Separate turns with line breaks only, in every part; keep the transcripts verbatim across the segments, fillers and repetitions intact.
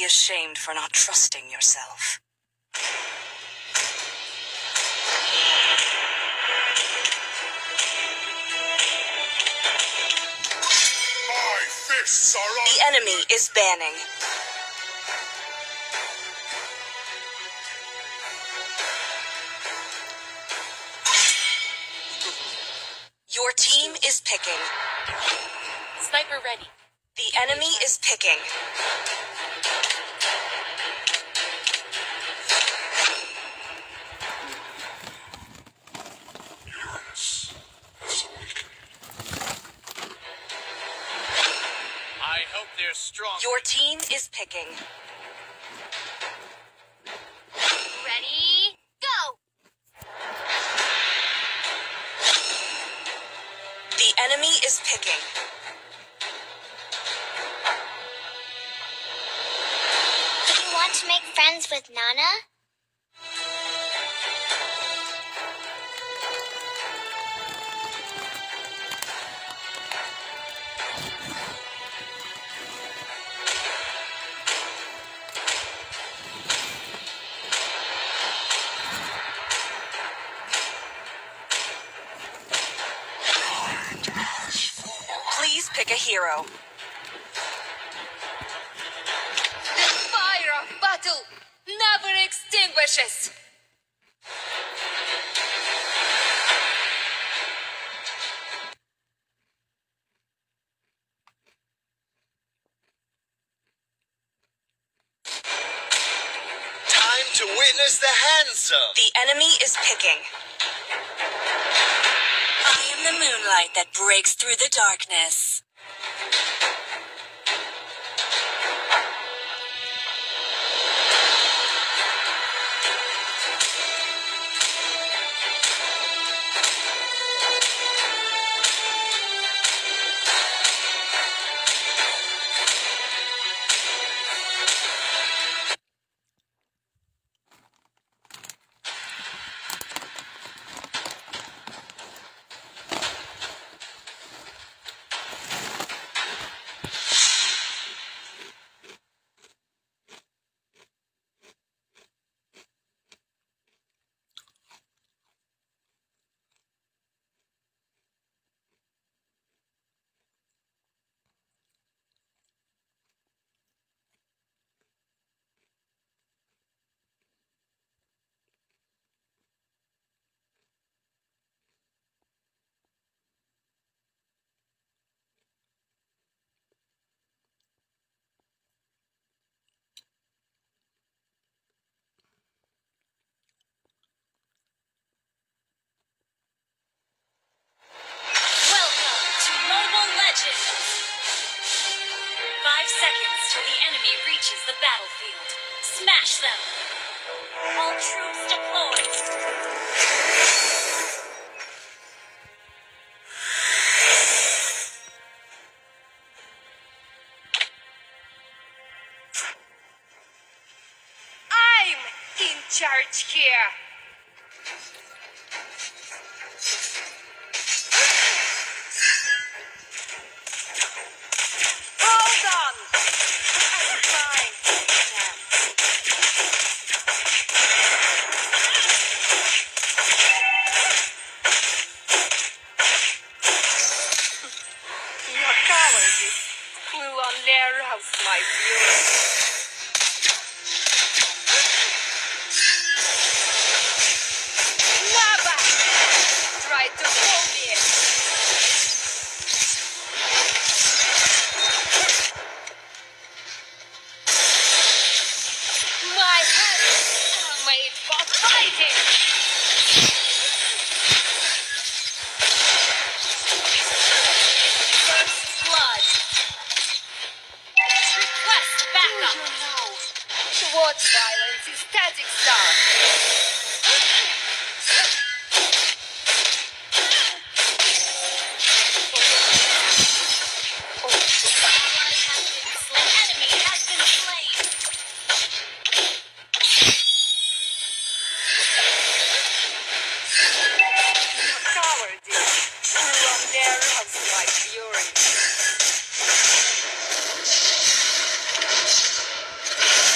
ashamed for not trusting yourself.
My fists are on.
The enemy is banning. Your team is picking.
Sniper ready.
The enemy is picking.
Uranus has awakened.
I hope they're strong.
Your team is picking.
Ready, go!
The enemy is picking.
Do you want to make friends with Nana?
Please pick a hero.
The fire of battle never extinguishes.
Time to witness the handsome.
The enemy is picking. I am the moonlight that breaks through the darkness. Five seconds till the enemy reaches the battlefield. Smash them! All troops deployed!
I'm in charge here. Hold on! I'm trying to understand. Your cowardice will only arouse my fury. Never try to fool me. My hands are made for fighting. First blood. Request backup. Towards violence is static star. An enemy has been slain. Your cowardice will only arouse my fury.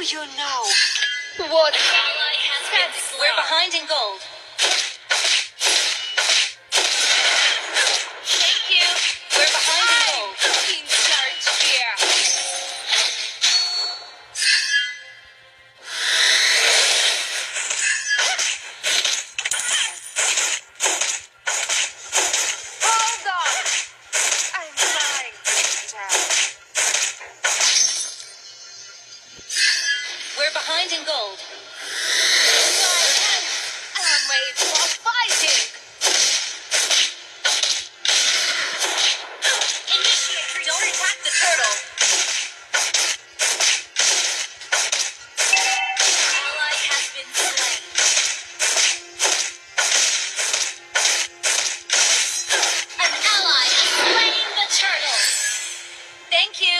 you know what?
Ally has been slain. We're behind in gold. Thank you. We're behind in gold.
In charge here. Hold on. I'm trying to tell.
We're behind in gold.
I'm made for fighting.
Initiate. Don't attack the turtle. Ally has been slain. An ally has slain the turtle. Thank you.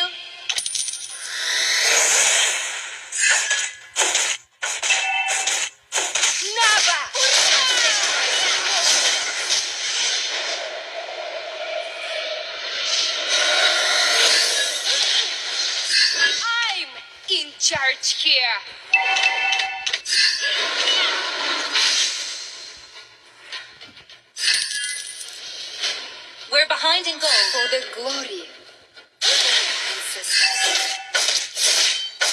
Never. I'm in charge here.
We're behind in gold.
For the glory of our ancestors.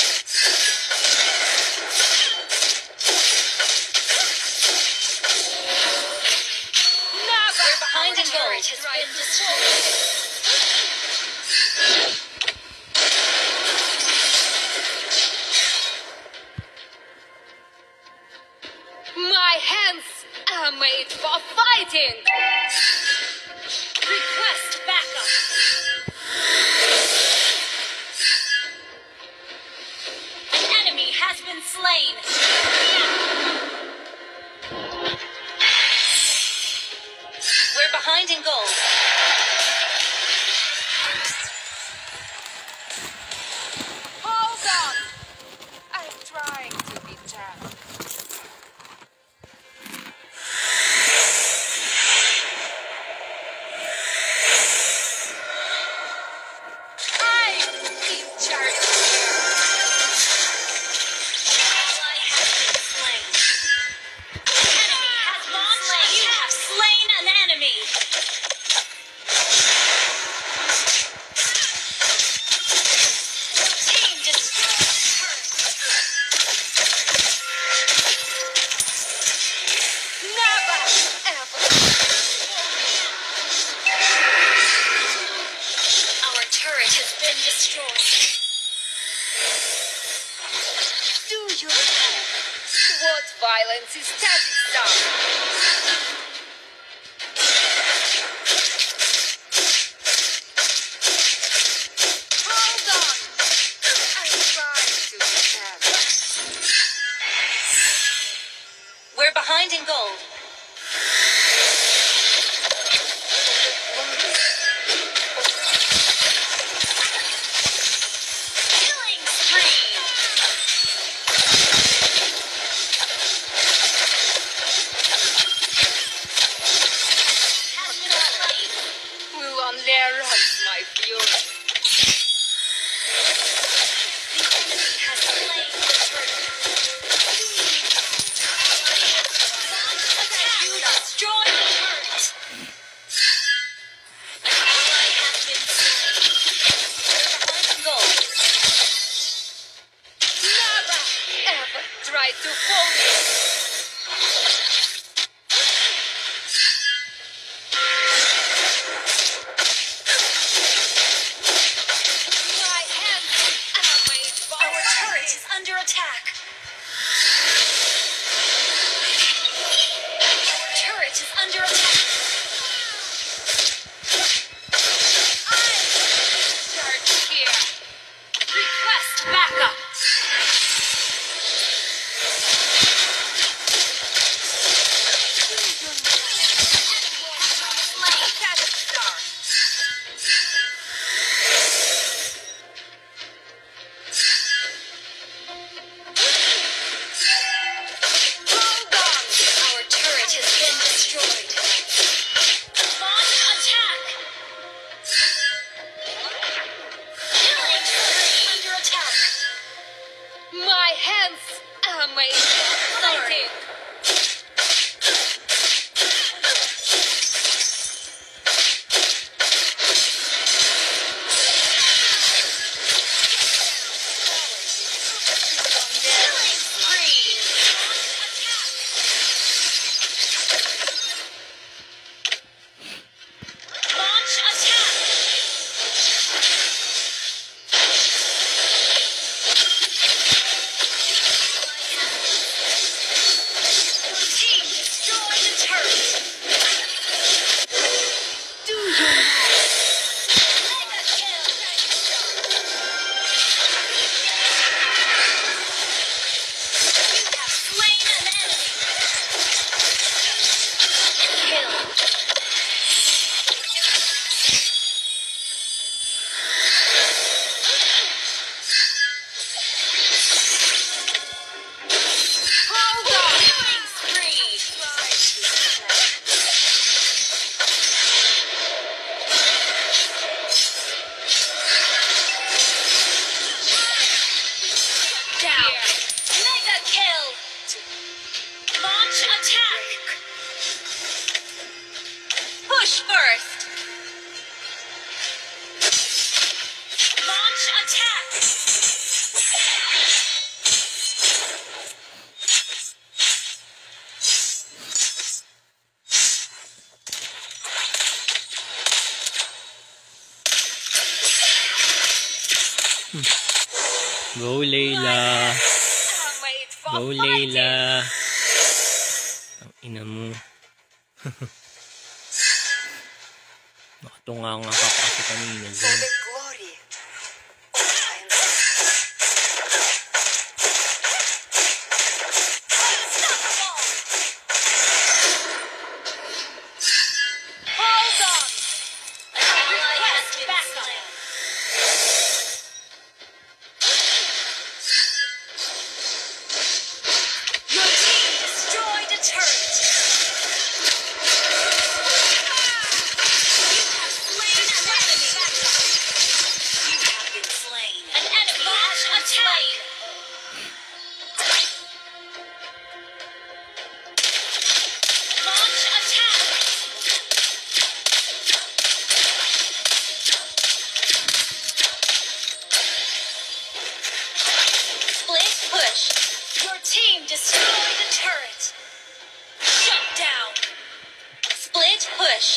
Never.
We're behind in gold. Has been destroyed.
My hands are made for fighting.
Request backup. An enemy has been slain. We're behind in gold.
Hold on. I'm trying to be tough. I'm in charge here.
Ally has been slain. Enemy has been slain. You have slain an enemy. Team destroyed turret.
Never ever.
Our turret has been destroyed.
Do you know what violence is static stuff? Hold on. I'm trying to be tough.
We're behind in gold. Killing spree.
Go, Layla. Go, Layla. Ang ina mo. Nakatunga nga ka kasi kanina
For
dyan.
the glory.
Hold on! An ally has been slain. Your team destroyed a turret. You have slain an enemy. You have been slain. An enemy has been slain. Launch attack. Split push. Your team destroyed a turret. Shut down. Split push.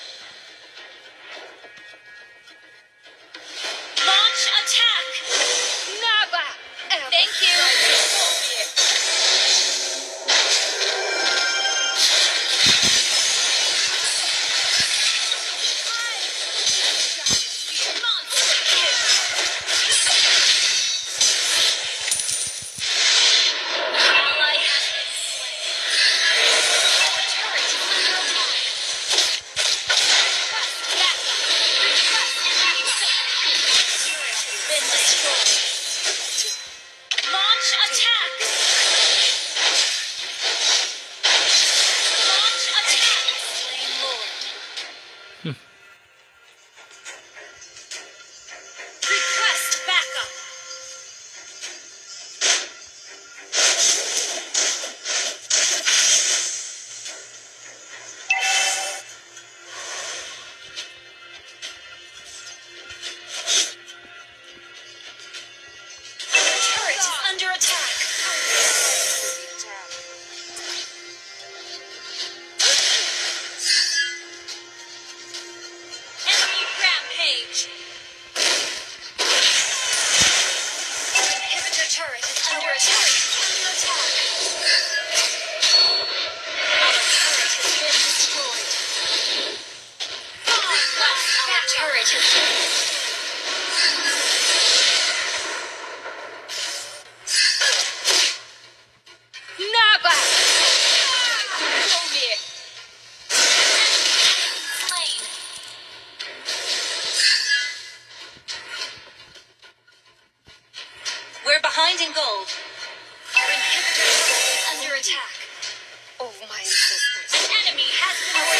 Launch attack.
Never ever.
Thank you. Monster kill. Ally has been slain. Our turret is under attack. Request backup. Request backup. Turret has been destroyed. Launch attack. Launch attack. Slain Lord. Request backup. Our turret is under attack. Enemy rampage. Our inhibitor turret is under attack. Under attack. Our turret has been destroyed. Far less. Our turret has been destroyed.
Never. Show me.
Slain. We're behind in gold. Our inhibitor turret is under attack.
Oh, my ancestors.
An enemy has been